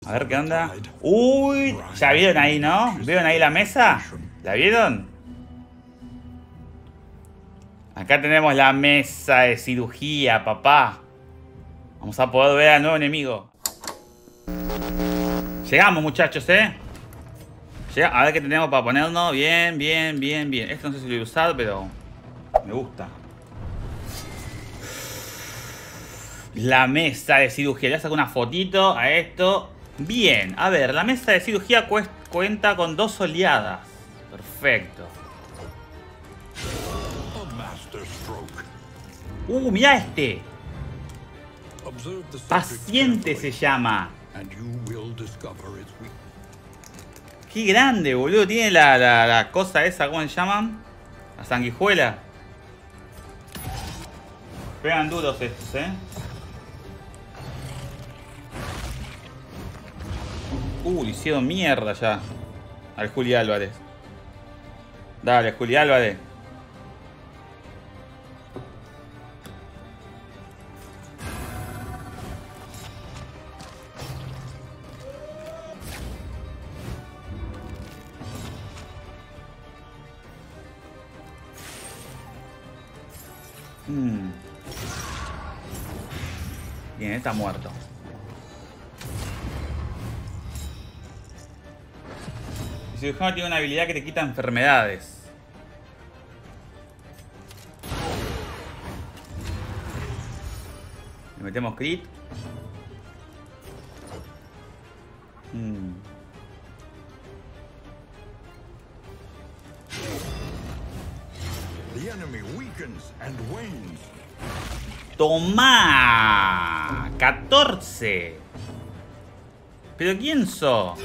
A ver qué onda. Uy, ya vieron ahí, ¿no? ¿Vieron ahí la mesa? ¿La vieron? Acá tenemos la mesa de cirugía, papá. Vamos a poder ver al nuevo enemigo. Llegamos, muchachos, A ver qué tenemos para ponernos. Bien, bien, bien, bien. Esto no sé si lo voy a usar, pero me gusta. La mesa de cirugía. Le voy a sacar una fotito a esto. Bien, a ver, la mesa de cirugía cuenta con 2 oleadas. Perfecto. Mirá este. Paciente se llama. Qué grande, boludo. Tiene la cosa esa, ¿cómo se llaman? La sanguijuela. Pegan duros estos, le hicieron mierda ya al Juli Álvarez. Dale, Juli Álvarez. Bien, está muerto. El cirujano tiene una habilidad que te quita enfermedades. Le metemos crit. ¡Tomá! 14. ¿Pero quién sos?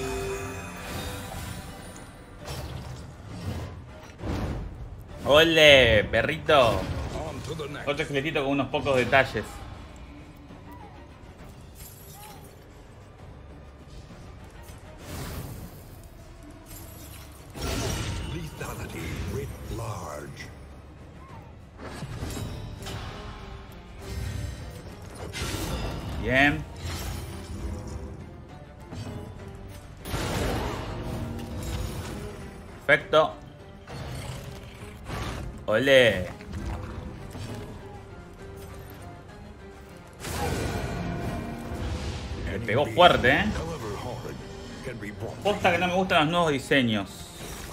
¡Ole, perrito! Otro esqueletito con unos pocos detalles. Bien. Perfecto. ¡Ole! Me pegó fuerte, Posta que no me gustan los nuevos diseños.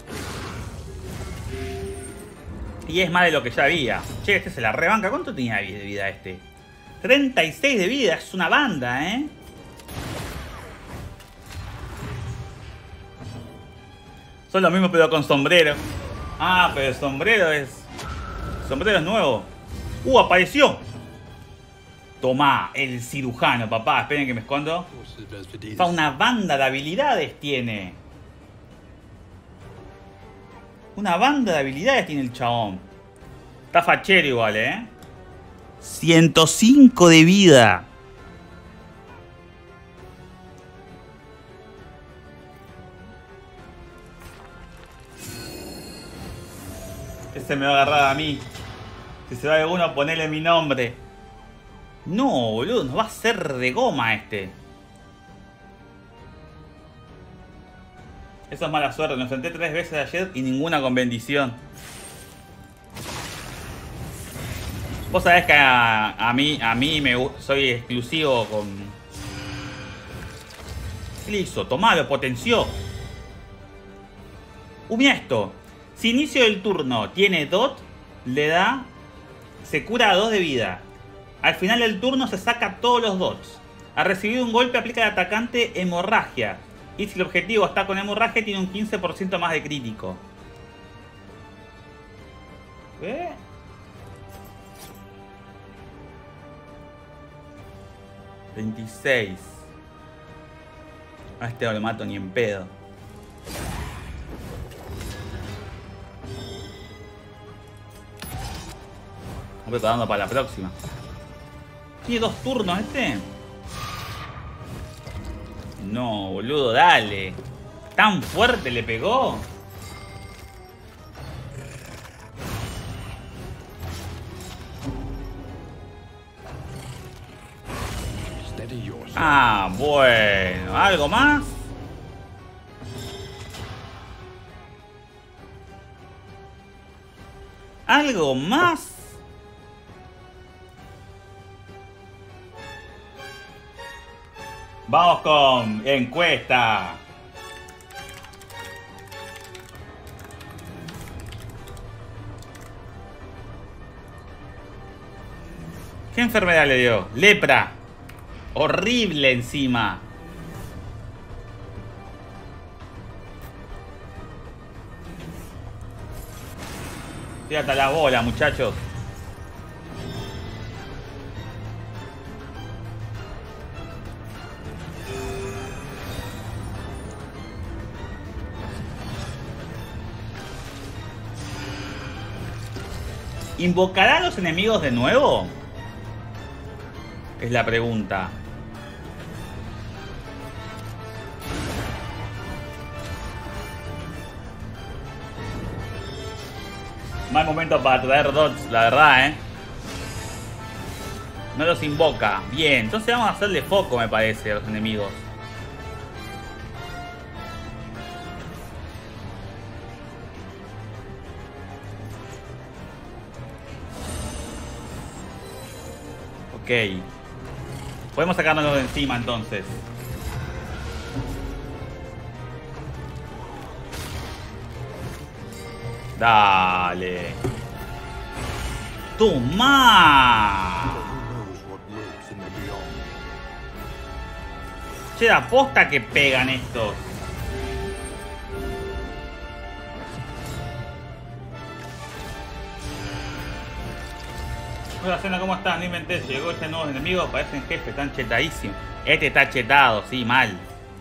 Y es más de lo que ya había. Che, este se la rebanca. ¿Cuánto tenía de vida este? 36 de vida. Es una banda, Son los mismos pero con sombrero. Ah, pero el sombrero es... Sombrero es nuevo. Apareció. Tomá, el cirujano, papá. Esperen que me escondo. Una banda de habilidades tiene. Una banda de habilidades tiene el chabón. Está fachero igual, 105 de vida. Ese me va a agarrar a mí. Si se va de uno, ponele mi nombre. No, boludo, nos va a hacer de goma este. Eso es mala suerte. Nos enfrenté 3 veces ayer y ninguna con bendición. Vos sabés que a mí soy exclusivo con... ¿Qué le hizo? Tomá, lo potenció. Mira esto. Si inicio del turno tiene dot, le da... Se cura a 2 de vida. Al final del turno se saca todos los dots. Al recibir un golpe aplica al atacante hemorragia. Y si el objetivo está con hemorragia tiene un 15% más de crítico. 26. A este no lo mato ni en pedo. Me voy preparando para la próxima. ¿Tiene 2 turnos este? No, boludo, dale. ¿Tan fuerte le pegó? Ah, bueno. ¿Algo más? ¿Algo más? Vamos con encuesta. ¿Qué enfermedad le dio? Lepra. Horrible encima. Estoy hasta la bola, muchachos. ¿Invocará a los enemigos de nuevo? Es la pregunta. Mal momento para traer dots, la verdad, No los invoca. Bien, entonces vamos a hacerle foco, me parece, a los enemigos. Ok. Podemos sacárnoslo de encima entonces. Dale. ¡Toma! Che, la posta que pegan estos. Hola, Cena, ¿cómo están? No inventé, si llegó este nuevo enemigo, parecen jefes, están chetadísimos. Este está chetado, sí, mal.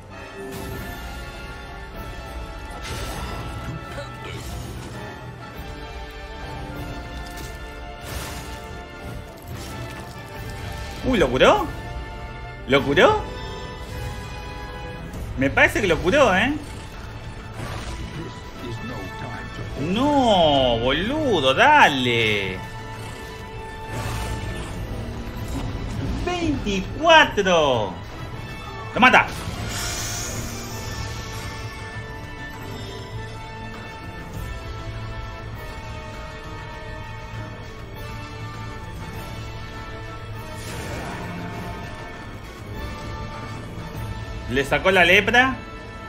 Uy, ¿lo curó? ¿Lo curó? Me parece que lo curó, No, boludo, dale. 24. ¡Lo mata! Le sacó la lepra.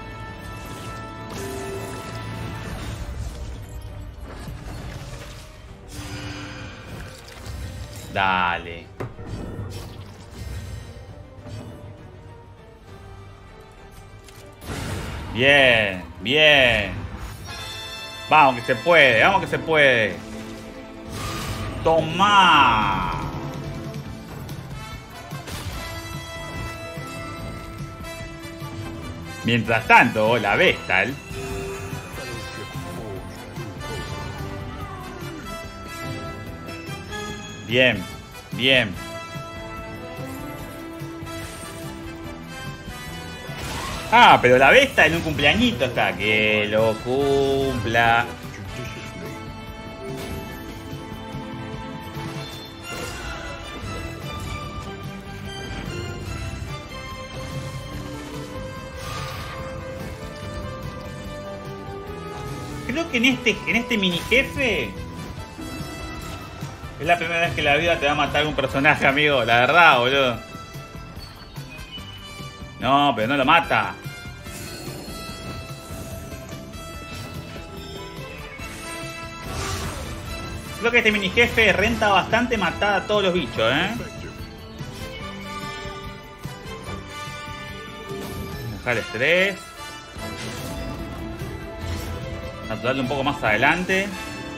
Dale. Bien, bien. Vamos que se puede, vamos que se puede. Toma. Mientras tanto, la Vestal bien, bien. Ah, pero la Vesta en un cumpleañito está. Que lo cumpla. Creo que en este mini jefe es la primera vez que la vida te va a matar un personaje, amigo. La verdad, boludo. No, pero no lo mata. Creo que este mini jefe renta bastante matar a todos los bichos, Dejar el estrés. Naturarle un poco más adelante.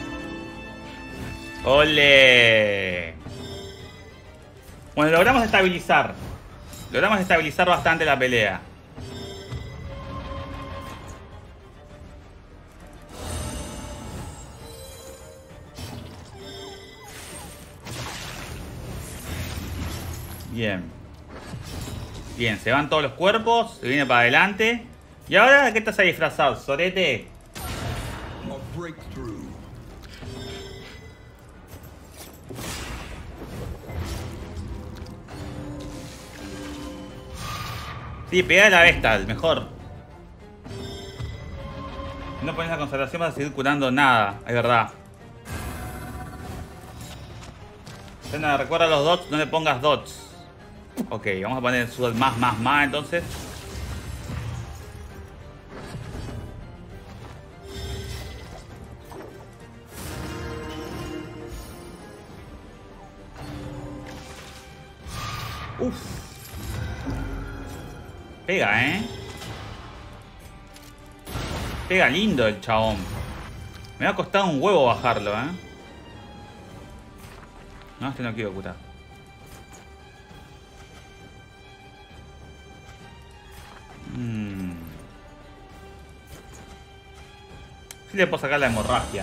¡Ole! Bueno, logramos estabilizar. Logramos estabilizar bastante la pelea. Bien. Bien, se van todos los cuerpos. Se viene para adelante. ¿Y ahora de qué estás ahí disfrazado, sorete? Sí, pegá a la Vestal, mejor. Si no pones la concentración vas a seguir curando nada, es verdad. Bueno, recuerda los dots, no le pongas dots. Ok, vamos a poner su más entonces. Uff. Pega, Pega lindo el chabón. Me va a costar un huevo bajarlo, No, este no quiero curar. Sí le puedo sacar la hemorragia.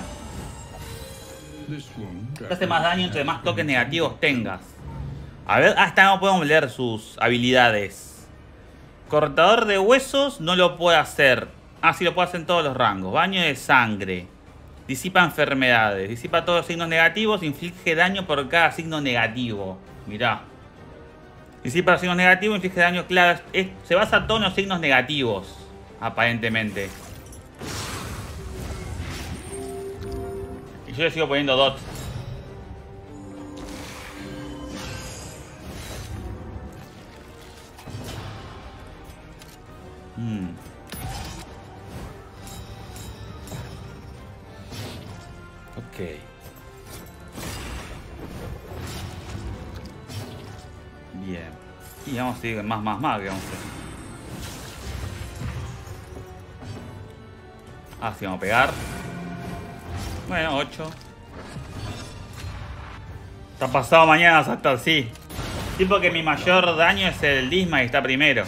Te hace más daño entre más toques negativos tengas. A ver, hasta no podemos leer sus habilidades. Cortador de huesos no lo puede hacer. Ah, sí lo puede hacer en todos los rangos. Baño de sangre. Disipa enfermedades. Disipa todos los signos negativos. Inflige daño por cada signo negativo. Mirá. Disipa los signos negativos. Inflige daño claro. Se basa en todos los signos negativos. Aparentemente. Y yo le sigo poniendo dots. Ok. Bien. Y vamos a seguir más que vamos a hacer. Ah, sí, vamos a pegar. Bueno, 8. Está pasado mañana hasta sí. Sí, porque mi mayor daño es el Disma y está primero.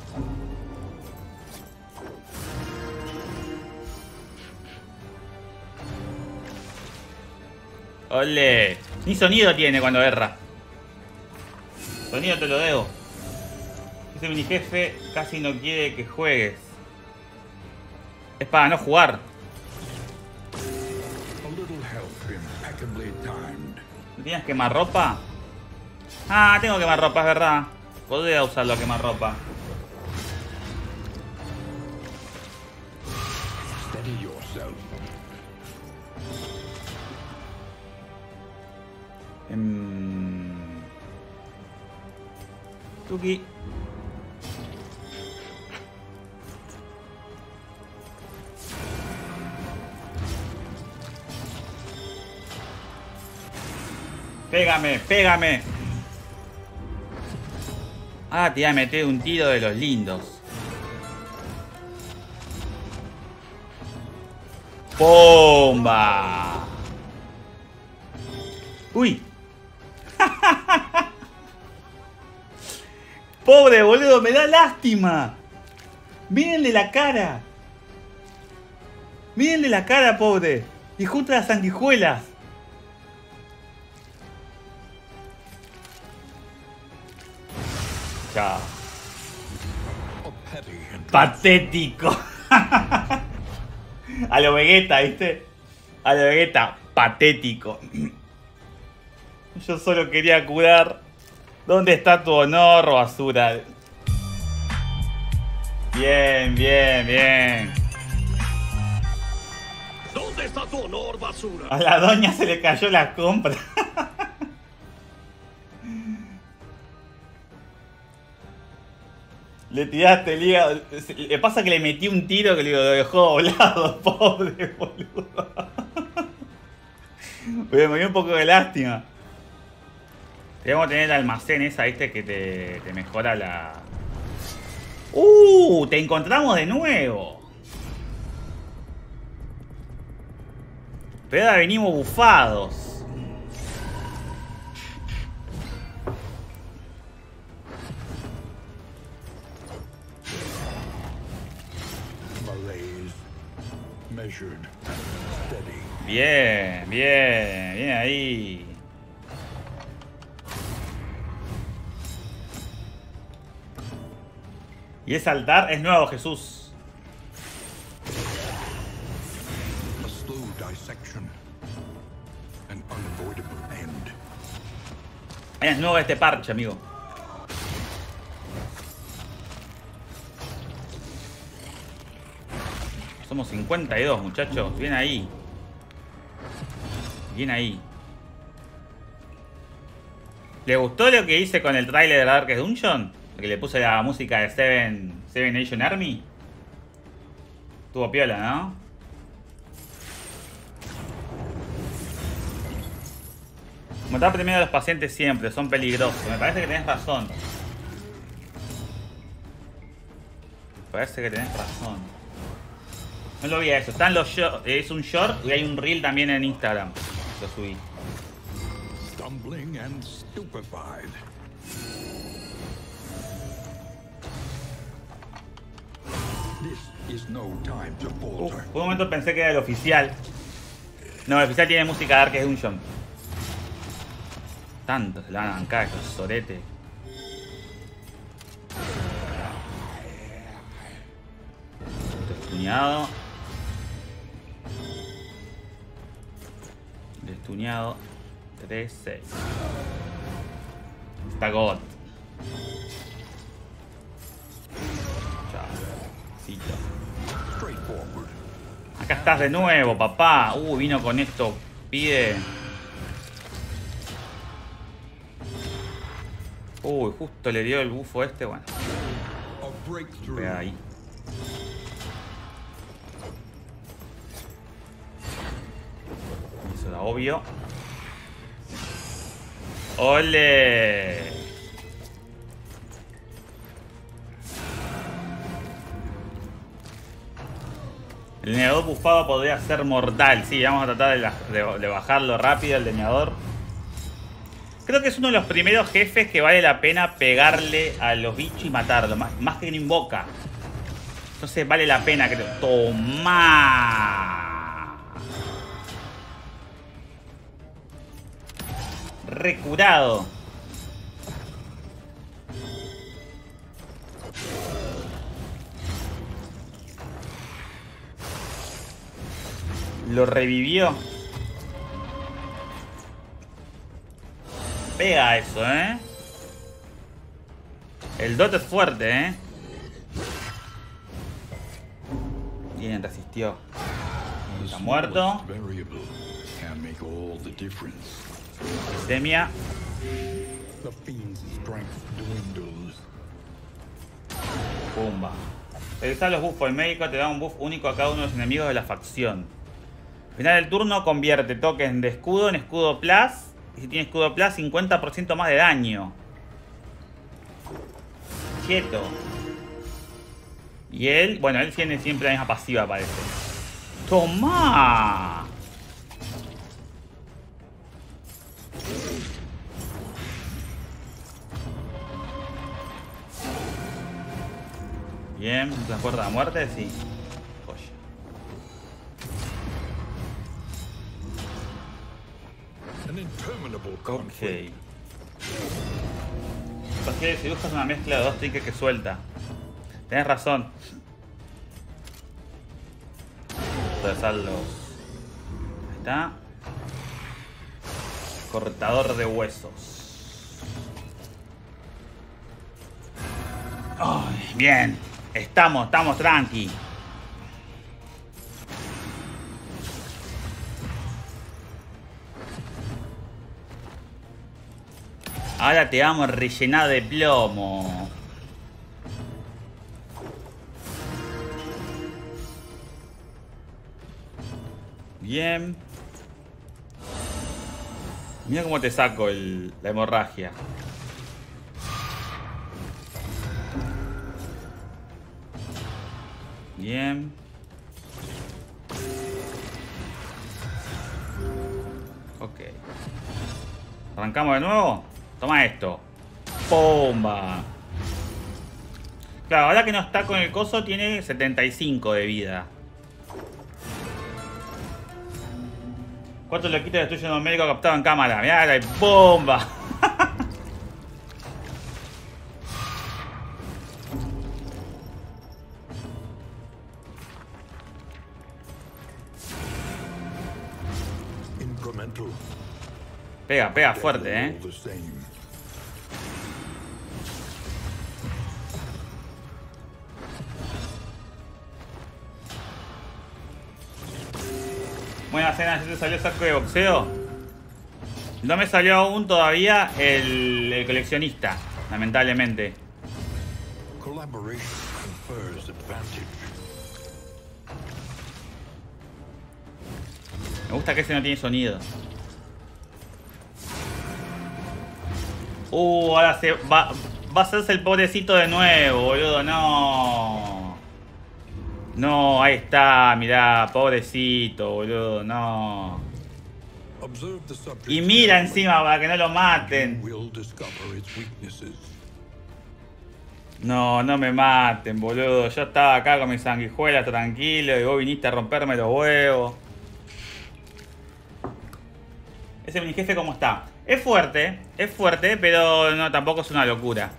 ¡Ole! Ni sonido tiene cuando erra. Sonido te lo debo. Ese mini jefe casi no quiere que juegues. Es para no jugar. ¿No tienes quemarropa? Ah, tengo quemarropa, es verdad. Podría usarlo a quemarropa. Tuki. Pégame, pégame. Ah, te iba a meter un tiro de los lindos. ¡Bomba! ¡Uy! Pobre, boludo, me da lástima. Mírenle la cara. Mírenle la cara, pobre. Y junto a las sanguijuelas. Chao. Patético. A lo Vegeta, ¿viste? A lo Vegeta, patético. Yo solo quería curar. ¿Dónde está tu honor, basura? Bien, bien, bien. ¿Dónde está tu honor, basura? A la doña se le cayó la compra. Le tiraste el hígado. Le pasa que le metí un tiro que lo dejó volado, pobre boludo. Me dio un poco de lástima. Debemos tener el almacén esa, viste, que te mejora la... ¡Te encontramos de nuevo! Pero ahora venimos bufados. Bien, bien, bien ahí. Y ese altar es nuevo, Jesús. Es nuevo este parche, amigo. Somos 52, muchachos. Bien ahí. Bien ahí. ¿Le gustó lo que hice con el tráiler de Darkest Dungeon? Que le puse la música de Seven Nation Army. Estuvo piola, ¿no? Matar primero a los pacientes siempre, son peligrosos. Me parece que tenés razón. Me parece que tenés razón. No lo vi a eso. Están los short, es un short y hay un reel también en Instagram. Lo subí. Stumbling and stupefied. This is no time to falter. Por un momento pensé que era el oficial. No, el oficial tiene música de Darkest Dungeon. Tanto se la van a bancar estos soretes. Destuñado. Destuñado. 3, 6. Está God. Chao. Acá estás de nuevo, papá. Vino con esto. Pide. Uy, justo le dio el bufo este. Bueno. Pega ahí. Eso era obvio. ¡Ole! El leñador bufado podría ser mortal. Sí, vamos a tratar de bajarlo rápido el leñador. Creo que es uno de los primeros jefes que vale la pena pegarle a los bichos y matarlo. Más que no invoca. Entonces vale la pena, creo. ¡Toma! Recurado. Lo revivió. Pega eso, ¿eh? El dot es fuerte, ¿eh? Bien, resistió. Está muerto. Semia. Pumba. Revisar los buffos. El médico te da un buff único a cada uno de los enemigos de la facción. Al final del turno convierte tokens de escudo en escudo plus. Y si tiene escudo plus, 50% más de daño. Quieto. Y él, bueno, él tiene siempre la misma pasiva, parece. ¡Toma! Bien, ¿la puerta de la muerte? Sí. Joya. Ok. Porque si buscas una mezcla de dos trinkets que suelta. Tenés razón. Atravesarlos. Ahí está. Cortador de huesos. Ay, bien. Estamos tranqui. Ahora te vamos a rellenar de plomo. Bien. Mira cómo te saco la hemorragia. Bien. Ok. ¿Arrancamos de nuevo? Toma esto. ¡Pumba! Claro, ahora que no está con el coso tiene 75 de vida. ¿Cuántos loquitos destruyen a un médico captado en cámara? Mirá la bomba. Pega fuerte, ¿eh? Buena cena, ¿ya te salió el saco de boxeo? No me salió aún todavía el coleccionista, lamentablemente. Collaboration confers advantage. Me gusta que ese no tiene sonido. Ahora va a hacerse el pobrecito de nuevo, boludo. No. No, ahí está, mirá, pobrecito, boludo, no. Observe the subject Y mira encima para que no lo maten. will discover its weaknesses. No, no me maten, boludo. Yo estaba acá con mis sanguijuelas tranquilo y vos viniste a romperme los huevos. Ese mini jefe cómo está. Es fuerte, pero no, tampoco es una locura.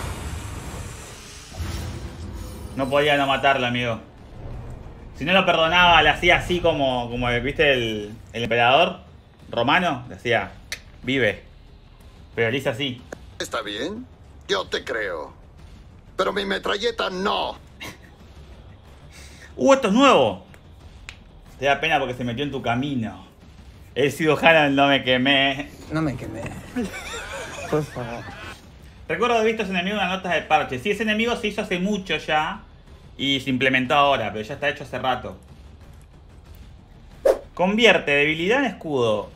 No podía no matarlo, amigo. Si no lo perdonaba, le hacía así como ¿viste el emperador romano? Le hacía, vive. Pero le hice así. ¿Está bien? Yo te creo. Pero mi metralleta no. Esto es nuevo. Te da pena porque se metió en tu camino. El cirujano no me quemé. No me quemé. Por favor. Recuerdo haber visto ese enemigo en las notas de parche. Sí, ese enemigo se hizo hace mucho ya. Y se implementó ahora, pero ya está hecho hace rato. Convierte debilidad en escudo.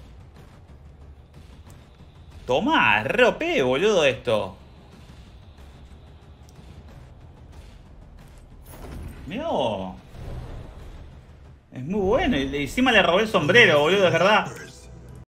Tomá, re OP, boludo, esto. Mirá vos. Es muy bueno. Y encima le robé el sombrero, boludo, es verdad.